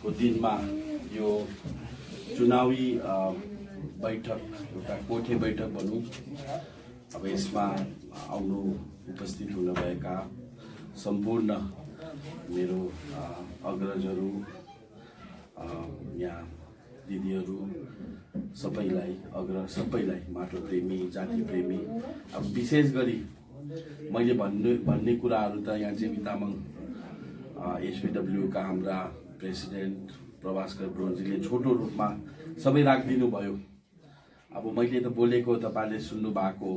को दिनमा यो चुनावी बैठक एउटा कोठे बैठक भनौँ। अब यसमा आउनु उपस्थित हुनुभएका सम्पूर्ण मेरो अग्रजहरू, यहाँ दिदीहरू सबैलाई माटो प्रेमी, जाति प्रेमी, अब विशेष गरी मैले भन्ने कुराहरू त यहाँ जेबी तामाङ एसपीडब्ल्यू का हाम्रा प्रेसिडेन्ट प्रभास्कर ब्रोन्जीले छोटो रूपमा सबै राखिदिनु भयो। अब मैले त बोलेको तपाईले सुन्नु भएको।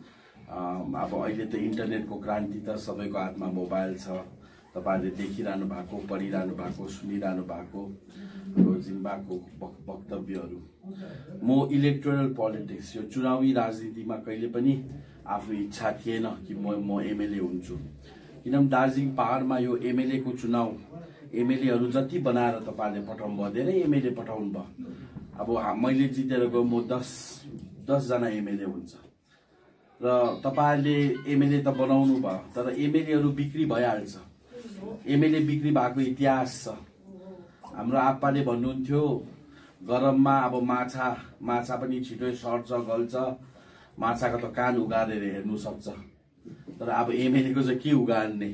अब अहिले त इन्टरनेटको क्रान्ति त सबैको हातमा मोबाइल छ, तपाईले देखिरहनु भएको, पढिरहनु भएको, सुनिरहनु भएको रोजिम्बाको वक्तव्यहरू। म इलेक्टोरल पोलिटिक्स, यो चुनावी राजनीतिमा कहिले पनि आफ्नो इच्छा थिएन कि म एमएलए हुन्छु, किनभने दार्जिलिङ पहाडमा यो एमएलए को चुनाव एमएलएहरू जति बनाएर तपाईले पठाउनु भयो, धेरै एमएलए पठाउनु भयो। अब मैले जितेर गयो, म 10 जना एमएलए हुन्छ र तपाईले एमएलए त बनाउनु भयो, तर एमएलएहरू बिक्री भइहाल्छ। एमएलए बिक्री भएको इतिहास छ। हाम्रो आप्पाले भन्नुहुन्थ्यो गरममा अब माछा पनि छिटो सर्छ, गल्छ, माछाको त कान उगारेर हेर्नु सक्छ, तर अब एमएलए को चाहिँ के उगार्ने?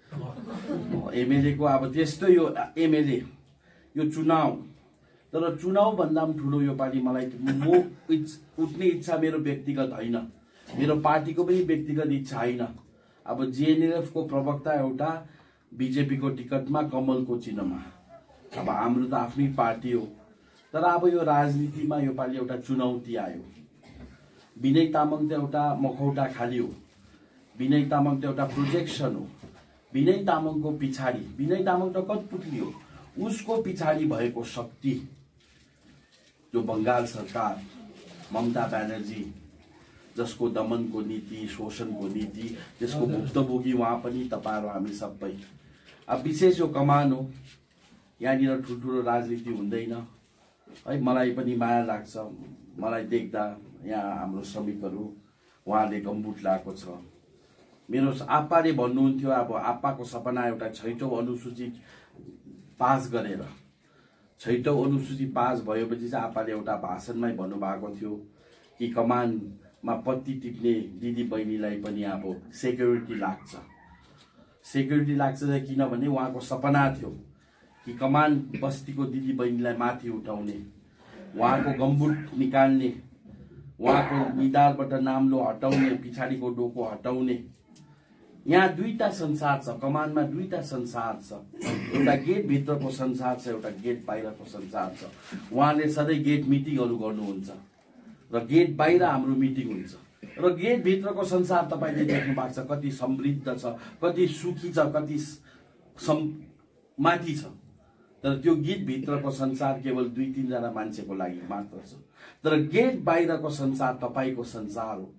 एमएलए को अब त्यस्तो यो एमएलए यो चुनाव। तर चुनाव भन्दा पनि ठुलो यो पालि मलाई उठ्ने इच्छा मेरो व्यक्तिगत होइन, मेरो पार्टीको पनि व्यक्तिगत इच्छा होइन। अब जीएनएलएफ को प्रवक्ता एउटा बीजेपी को टिकटमा कमलको चिन्हमा, अब हाम्रो त आफ्नै पार्टी हो, तर अब यो राजनीतिमा यो पालि एउटा चुनौती आयो। विनय तामाङ त एउटा मखौटा खाली हो, विनय तामाङ त एउटा प्रोजेक्सन हो। विनय तामाङको पछाडि, विनय तामाङ त कठपुतली हो, उसको पछाडि भएको शक्ति जो बंगाल सरकार, ममता ब्यानर्जी, जसको दमनको नीति, शोषणको नीति, त्यसको भुक्तभोगी उहाँ पनि तपाईहरु हामी सबै। अब विशेष यो कमान हो, यहाँनिर ठुल्ठुलो राजनीति हुँदैन है। मलाई पनि माया लाग्छ, मलाई देख्दा यहाँ हाम्रो श्रमिकहरू उहाँले गम्बुट लाएको छ। मेरो आप्पाले भन्नुहुन्थ्यो, अब आप्पाको सपना एउटा 6औं अनुसूची पास गरेर, 6औं अनुसूची पास भएपछि चाहिँ आप्पाले एउटा भाषणमै भन्नुभएको थियो कि कमानमा पत्ती टिप्ने दिदी बहिनीलाई पनि अब सेक्युरिटी लाग्छ। सेक्युरिटी लाग्छ किनभने उहाँको सपना थियो कि कमान बस्तीको दिदी बहिनीलाई माथि उठाउने, उहाँको गम्बुट निकाल्ने, उहाँको निधारबाट नाम्लो हटाउने, पछाडिको डोको हटाउने। यहाँ दुईटा संसार छ, कमानमा दुईटा संसार छ, एउटा गेट भित्रको संसार छ, एउटा गेट बाहिरको संसार छ। उहाँले सधैँ गेट मिटिङहरू गर्नुहुन्छ र गेट बाहिर हाम्रो मिटिङ हुन्छ। र गेट भित्रको संसार तपाईले देख्नु भएको छ, कति समृद्ध छ, कति सुखी छ, कति माथि छ। तर त्यो गेट भित्रको संसार केवल 2-3 जना मान्छेको लागि मात्र छ। तर गेट बाहिरको संसार तपाईको संसार हो।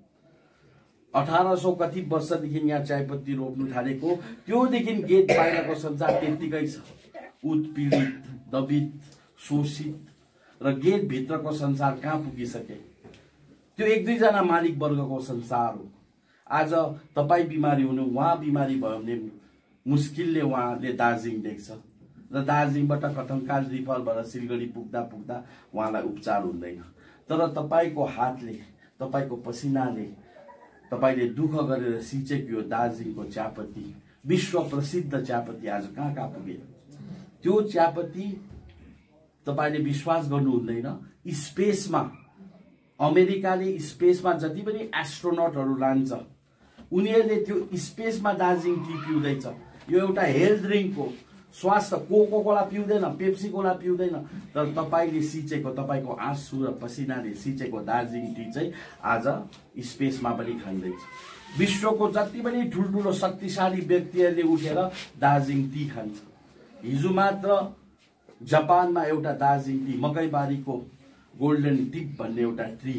1800 कति वर्षदेखि यहाँ चायपत्ती रोप्नु थालेको, त्योदेखि गेट बाहिरको संसार त्यतिकै छ, उत्पीडित, दबित, शोषित। र गेट भित्रको संसार कहाँ पुगिसके? त्यो 1-2 जना मालिक वर्गको संसार हो। आज तपाई बिमारी हुनु, उहाँ बिमारी भयो भने मुस्किलले उहाँले दार्जिलिङ देख्छ र दार्जिलिङबाट कथङ्काल रिफरबाट सिलगढी पुग्दा उहाँलाई उपचार हुँदैन। तर तपाईको हातले, तपाईको पसिनाले, तपाईले दुःख गरेर सिंचेको यो दार्जिलिङको चियापत्ती, विश्व प्रसिद्ध चियापत्ती आज कहाँ पुग्यो? त्यो चियापत्ती तपाईले विश्वास गर्नु हुँदैन। स्पेसमा अमेरिकाले स्पेसमा जति पनि एस्ट्रोनटहरू लान्छ, उनीहरूले त्यो स्पेसमा दार्जिलिङ टी पिउँदैछ। यो एउटा हेल्थ ड्रिङ्क हो, स्वास्थ्य। कोको कोला पिउँदैन, पेप्सी कोला पिउँदैन, तर तपाईले सिंचेको, तपाईको आँसु र पसिनाले सिंचेको दार्जिलिङ टी चाहिँ आज स्पेसमा पनि खाँदैछ। विश्वको जति पनि ठुल्ठुलो शक्तिशाली व्यक्तिहरूले उठेर दार्जिलिङ टी खान्छ। हिजो मात्र जापानमा एउटा दार्जिलिङ टी, मकैबारीको गोल्डन टिप भन्ने एउटा ट्री,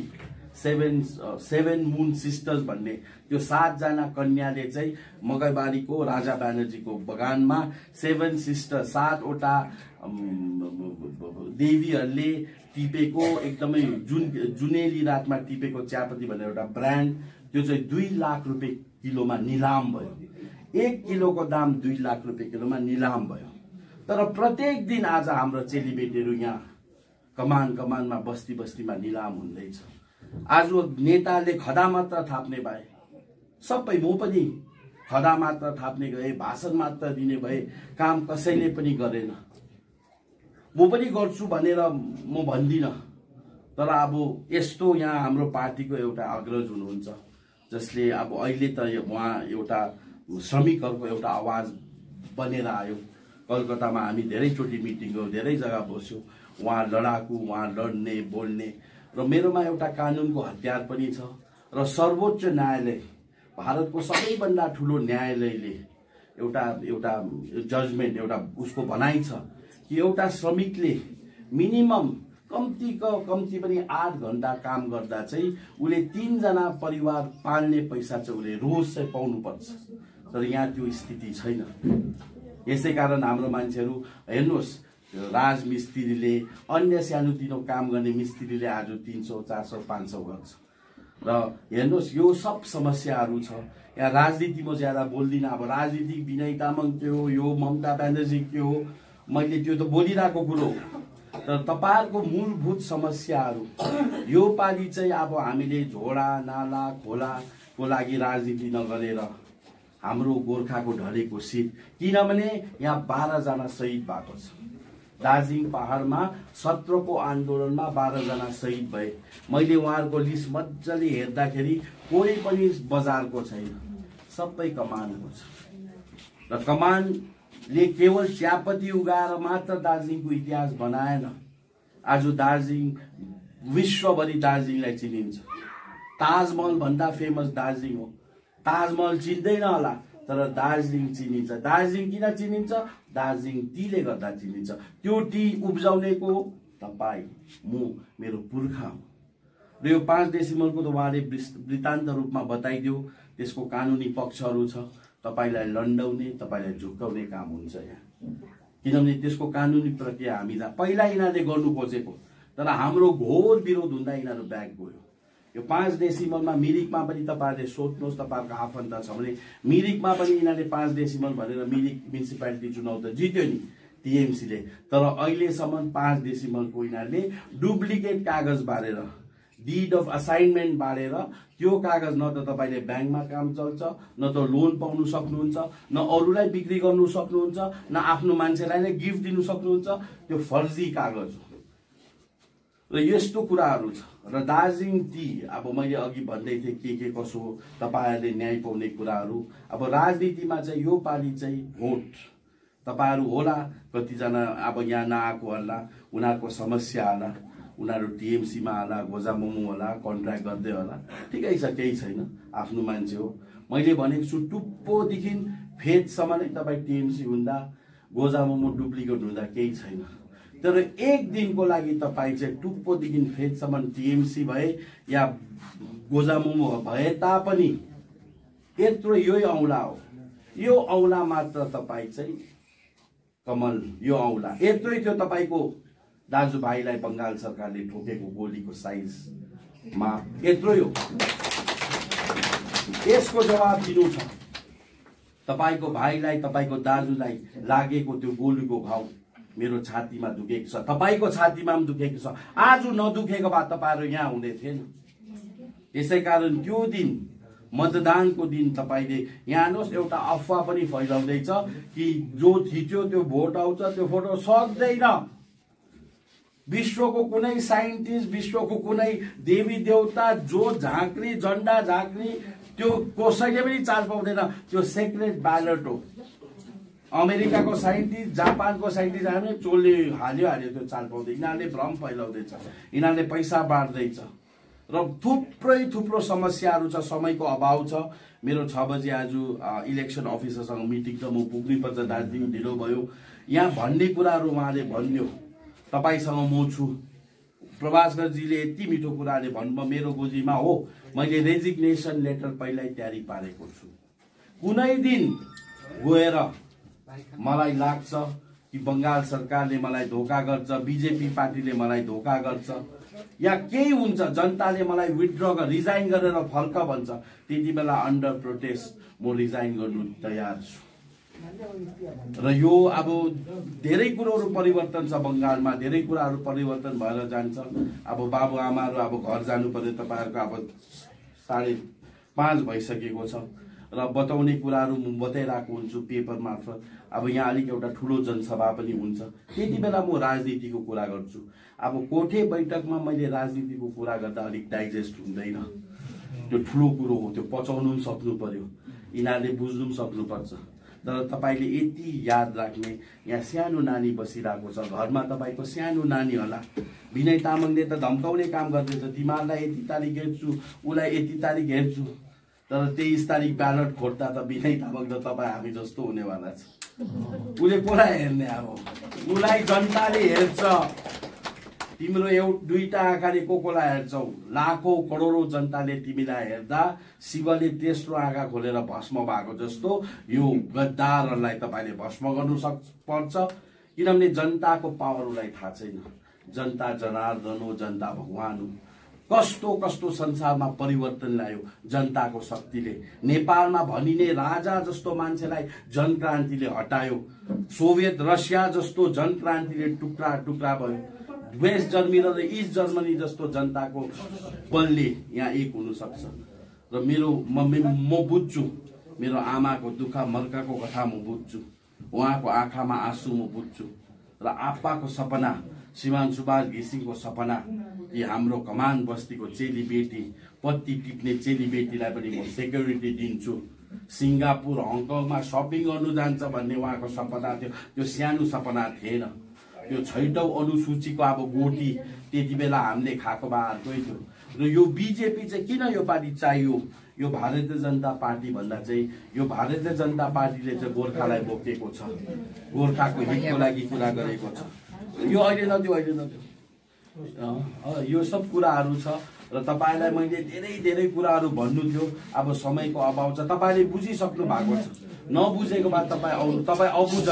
सेभेन मुन सिस्टर्स भन्ने त्यो 7 जना कन्याले चाहिँ मकैबारीको राजा ब्यानर्जीको बगानमा 7 सिस्टर, 7 वटा देवीहरूले टिपेको, एकदमै जुनेली रातमा टिपेको चियापत्ती भनेर एउटा ब्रान्ड, त्यो चाहिँ 2 लाख रुपैयाँ किलोमा निलाम भयो। 1 किलोको दाम 2 लाख रुपैयाँ किलोमा निलाम भयो। तर प्रत्येक दिन आज हाम्रो चेलीबेटीहरू यहाँ कमानमा बस्तीमा निलाम हुँदैछ। आज नेताले खदा मात्र थाप्ने भए, सबै म पनि खदा मात्र थाप्ने गए, भाषण मात्र दिने भए, काम कसैले पनि गरेन। म पनि गर्छु भनेर म भन्दिनँ, तर अब यस्तो यहाँ हाम्रो पार्टीको एउटा अग्रज हुनुहुन्छ जसले अब अहिले त उहाँ एउटा श्रमिकहरूको एउटा आवाज बनेर आयो। कलकत्तामा हामी धेरैचोटि मिटिङ गयौँ, धेरै जग्गा बस्यौँ। उहाँ लडाकु, उहाँ लड्ने बोल्ने, र मेरोमा एउटा कानुनको हतियार पनि छ। र सर्वोच्च न्यायालय, भारतको सबैभन्दा ठुलो न्यायालयले एउटा जजमेन्ट, एउटा उसको भनाइ छ कि एउटा श्रमिकले मिनिमम कम्ती पनि 8 घण्टा काम गर्दा चाहिँ उसले 3 जना परिवार पाल्ने पैसा चाहिँ उसले रोज चाहिँ पाउनुपर्छ। तर यहाँ त्यो स्थिति छैन। यसै कारण हाम्रो मान्छेहरू हेर्नुहोस्, राजमिस्त्रीले, अन्य सानोतिनो काम गर्ने मिस्त्रीले आज 300, 400, 500 गर्छ। र हेर्नुहोस्, यो सब समस्याहरू छ। यहाँ राजनीति म ज्यादा बोल्दिनँ। अब राजनीतिक विनय तामाङ के हो, यो ममता ब्यानर्जी के हो, मैले त्यो त बोलिरहेको कुरो हो। तर तपाईहरुको मूलभूत समस्याहरू यो पालि चाहिँ अब हामीले झोडा नाला खोलाको लागि राजनीति नगरेर हाम्रो गोर्खाको ढलेको सिट, किनभने यहाँ 12 जना शहीद भएको छ। दार्जिलिङ पहाडमा 17 को आन्दोलनमा 12 जना शहीद भए। मैले उहाँहरूको लिस्ट मजाले हेर्दाखेरि कोही पनि बजारको छैन, सबै कमानको छ। र कमानले केवल चियापत्ती उगाएर मात्र दार्जिलिङको इतिहास बनाएन। आज दार्जिलिङ विश्वभरि दार्जिलिङलाई चिनिन्छ। ताजमहल भन्दा फेमस दार्जिलिङ हो। ताजमहल चिन्दैन होला, तर दार्जिलिङ चिनिन्छ। दार्जिलिङ किन चिनिन्छ? दार्जिलिङ टीले गर्दा चिनिन्छ। त्यो टी उब्जाउनेको तपाई, म, मेरो पुर्खा हो। र यो 5 डेसिमलको त उहाँले वृत्तान्त रूपमा बताइदियो। त्यसको कानुनी पक्षहरू छ। तपाईलाई लन्डाउने, तपाईलाई झुक्काउने काम हुन्छ यहाँ, किनभने त्यसको कानुनी प्रक्रिया हामी पहिला यिनीहरूले गर्नु खोजेको, तर हाम्रो घोर विरोध हुँदा यिनीहरू ब्याक गयो। यो 5 डेसिमलमा मिरिकमा पनि तपाईहरुले सोध्नुहोस्, तपाईहरुको आफन्त छ भने मिरिकमा पनि यिनीहरूले 5 डेसिमल भनेर मिरिक म्युनिसिपालिटी चुनाव त जित्यो नि टीएमसीले, तर अहिलेसम्म 5 डेसिमलको यिनीहरूले डुप्लिकेट कागज बारेर, डिड अफ असाइनमेन्ट बारेर, त्यो कागज न त तपाईले ब्याङ्कमा काम चल्छ, न त लोन पाउनु सक्नुहुन्छ, न अरूलाई बिक्री गर्नु सक्नुहुन्छ, न आफ्नो मान्छेलाई नै गिफ्ट दिनु सक्नुहुन्छ। त्यो फर्जी कागज हो। र यस्तो कुराहरू छ। र दार्जिलिङ टी, अब मैले अघि भन्दै थिएँ के कसो तपाईहरुले न्याय पाउने कुराहरू। अब राजनीतिमा चाहिँ यो पालि चाहिँ भोट तपाईहरु होला, कतिजना अब यहाँ नआएको होला, उनीहरूको समस्या होला, उनीहरू टीएमसीमा होला, गोजामोमो होला, कन्ट्र्याक्ट गर्दै होला, ठिकै छ, केही छैन, आफ्नो मान्छे हो। मैले भनेको छु टुप्पोदेखि फेदसम्म नै तपाईँ टीएमसी हुँदा, गोजामोमो डुप्लिकेट हुँदा केही छैन। तर एक दिनको लागि तपाईँ चाहिँ टुप्पोदेखि फेदसम्म टीएमसी भए या गोजामोमो भए तापनि यत्रो यही औँला हो। यो औँला मात्र तपाईँ चाहिँ कमल, यो औँला यत्रै थियो तपाईको दाजुभाइलाई बंगाल सरकारले ठोकेको गोलीको साइजमा, यत्रो हो। यसको जवाब दिनु छ। तपाईको भाइलाई, तपाईको दाजुलाई लागेको त्यो गोलीको घाउ मेरो छातीमा दुखेको छ, तपाईको छातीमा पनि दुखेको छ। आज नदुखेको भए तपाईहरु यहाँ हुँदै थिएन। यसै कारण त्यो दिन, मतदानको दिन तपाईले यहाँ हेर्नुहोस्, एउटा अफवाह पनि फैलाउँदैछ कि जो थिच्यो त्यो भोट आउँछ, त्यो फोटो सक्दैन। विश्वको कुनै साइन्टिस्ट, विश्वको कुनै देवी देवता जो झाँक्री, झण्डा झाँक्री, त्यो कसैले पनि चाल पाउँदैन। त्यो सेक्रेट ब्यालेट हो। अमेरिकाको साइन्टिस्ट, जापानको साइन्टिस्ट आयो, चोलले हाल्यो त्यो चाल पाउँदैन। यिनीहरूले भ्रम फैलाउँदैछ, यिनीहरूले पैसा बाँड्दैछ। र थुप्रो समस्याहरू छ, समयको अभाव छ। मेरो 6 बजे आज इलेक्सन अफिसरसँग मिटिङ छ, म पुग्नै पर्छ। दार्जिलिङ ढिलो भयो। यहाँ भन्ने कुराहरू उहाँले भन्यो, तपाईसँग म छु। प्रभासगरजीले यति मिठो कुराले भन्नुभयो, मेरो गोजीमा हो, मैले रेजिग्नेसन लेटर पहिल्यै तयारी पारेको छु। कुनै दिन गएर मलाई लाग्छ कि बंगाल सरकारले मलाई धोका गर्छ, बीजेपी पार्टीले मलाई धोका गर्छ, या केही हुन्छ, जनताले मलाई विथड्र रिजाइन गरेर फर्क भन्छ, त्यति बेला अन्डर प्रोटेस्ट म रिजाइन गर्नु तयार छु। र यो अब धेरै कुरोहरू परिवर्तन छ बंगालमा, धेरै कुराहरू परिवर्तन भएर जान्छ। अब बाबुआमाहरू अब घर जानु पर्यो, तपाईहरुको अब 5:30 भइसकेको छ र बताउने कुराहरू म बताइरहेको हुन्छु पेपर मार्फत। अब यहाँ अलिक एउटा ठुलो जनसभा पनि हुन्छ, त्यति बेला म राजनीतिको कुरा गर्छु। अब कोठे बैठकमा मैले राजनीतिको कुरा गर्दा अलिक डाइजेस्ट हुँदैन, त्यो ठुलो कुरो हो, त्यो पचाउनु पनि सक्नु पर्यो, यिनीहरूले बुझ्नु पनि सक्नुपर्छ। तर तपाईले यति याद राख्ने, यहाँ सानो नानी बसिरहेको छ, घरमा तपाईको सानो नानी होला, विनय तामाङले त धम्काउने काम गर्दैछ, तिमीहरूलाई यति तारिक हेर्छु, उलाई यति तारिक हेर्छु, तर 23 तारिक ब्यालट खोज्दा त विनय तामाङ त तपाईँ हामी जस्तो हुनेवाला छ। उसले कसलाई हेर्ने, अब उलाई जनताले हेर्छ। तिम्रो दुईटा आँखाले कोलाई हेर्छौ, लाखौं करोडौं जनताले तिमीलाई हेर्दा शिवले तेस्रो आँखा खोलेर भस्म भएको जस्तो यो गद्दारहरूलाई तपाईले भस्म गर्नु पर्छ। किनभने जनताको पावरलाई थाहा छैन। जनता जनार्दन हो, जनता भगवान हो। कस्तो कस्तो संसारमा परिवर्तन ल्यायो जनताको शक्तिले। नेपालमा भनिने राजा जस्तो मान्छेलाई जनक्रान्तिले हटायो, सोभियत रसिया जस्तो जनक्रान्तिले टुक्रा टुक्रा भयो, वेस्ट जर्मनी र इस्ट जर्मनी जस्तो जनताको बलले यहाँ एक हुन सक्छ। र म बुझ्छु, मेरो आमाको दुःख मर्काको कथा म बुझ्छु, उहाँको आँखामा आँसु म बुझ्छु। र आप्पाको सपना, श्रीमान सुभाष घिसिङको सपना कि हाम्रो कमान बस्तीको चेली बेटी, पत्ती टिप्ने चेली बेटीलाई पनि म सेक्युरिटी दिन्छु, सिंगापुर हङकङमा सपिङ गर्नु जान्छ भन्ने उहाँको सपना थियो। त्यो सानो सपना थिएन, यो 6औं अनुसूचीको अब गोटी त्यति बेला हामीले खाएको भए अर्कै थियो। र यो बीजेपी चाहिँ किन यो पार्टी चाहियो? यो भारतीय जनता पार्टी भन्दा चाहिँ यो भारतीय जनता पार्टीले चाहिँ गोर्खालाई बोकेको छ, गोर्खाको हितको लागि कुरा गरेको छ। यो अहिले नदियो यो सब कुराहरू छ। र तपाईलाई मैले धेरै कुराहरू भन्नु थियो, अब समयको अभाव छ। तपाईले बुझिसक्नु भएको छ, नबुझेको भए तपाईँ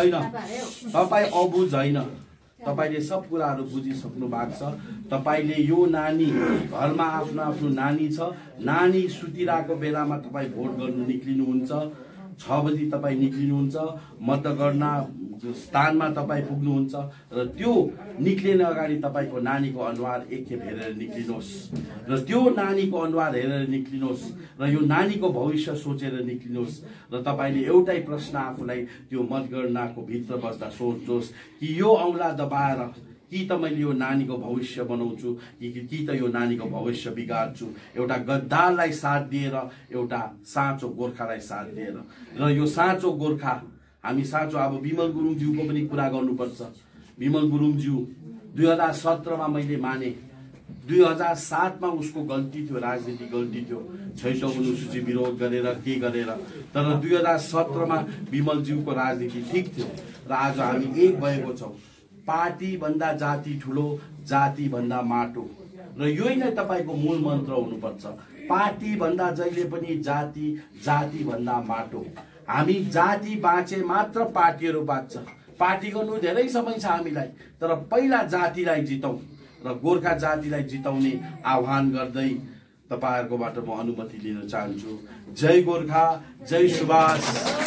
अबुझ होइन, तपाईले सब कुराहरू बुझिसक्नु भएको छ। तपाईले यो नानी घरमा आफ्नो नानी छ, नानी सुतिरहेको बेलामा तपाईँ भोट गर्नु निक्लिनुहुन्छ, 6 बजी तपाईँ निक्लिनुहुन्छ, मतगणना स्थानमा तपाईँ पुग्नुहुन्छ। र त्यो निक्लिन अगाडि तपाईको नानीको अनुहार एकखेप हेरेर निक्लिनुहोस्, र त्यो नानीको अनुहार हेरेर निक्लिनुहोस्, र यो नानीको भविष्य सोचेर निक्लिनुहोस्। र तपाईले एउटै प्रश्न आफूलाई त्यो मतगणनाको भित्र बस्दा सोच्नुहोस् कि यो औँला दबाएर कि त मैले यो नानीको भविष्य बनाउँछु कि त यो नानीको भविष्य बिगार्छु, एउटा गद्दारलाई साथ दिएर, एउटा साँचो गोर्खालाई साथ दिएर। र यो साँचो गोर्खा हामी साँचो, अब विमल गुरुङज्यूको पनि कुरा गर्नुपर्छ। विमल गुरुङज्यू 2017 मैले माने, 2007 उसको गल्ती थियो, राजनीतिक गल्ती थियो, 6औं अनुसूची विरोध गरेर के गरेर, तर 2017 विमलज्यूको राजनीति ठिक थियो। र आज हामी एक भएको छौं। पार्टी भन्दा जाति ठुलो, जाति भन्दा माटो, र यही नै तपाईको मूल मन्त्र हुनुपर्छ। पार्टी भन्दा जहिले पनि जाति, जाति भन्दा माटो। हामी जाति बाँचे मात्र पार्टीहरू बाँच्छ। पार्टी गर्नु धेरै समय छ हामीलाई, तर पहिला जातिलाई जितौं र गोर्खा जातिलाई जिताउने आह्वान गर्दै तपाईहरुकोबाट म अनुमति लिन चाहन्छु। जय गोर्खा, जय सुभाष।